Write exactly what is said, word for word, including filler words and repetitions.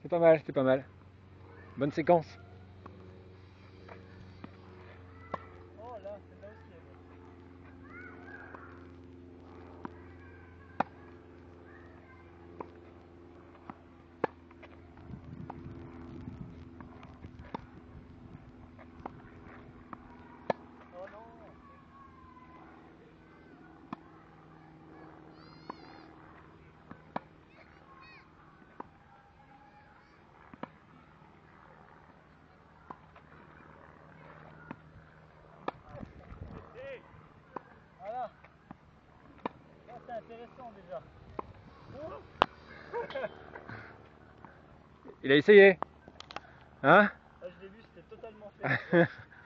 C'est pas mal, c'est pas mal. Bonne séquence. Oh là, celle-là aussi est bonne. Oh non. Voilà. Ça c'est intéressant déjà. Il a essayé. Hein? Là je l'ai vu, c'était totalement fait.